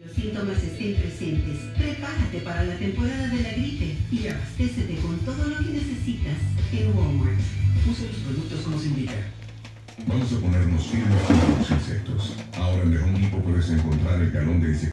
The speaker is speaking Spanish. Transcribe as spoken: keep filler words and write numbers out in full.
Los síntomas estén presentes, prepárate para la temporada de la gripe y abastécete con todo lo que necesitas en Walmart. Usa los productos como se indica. Vamos a ponernos firmes contra los insectos. Ahora en The Home Depot puedes encontrar el galón de insecticidas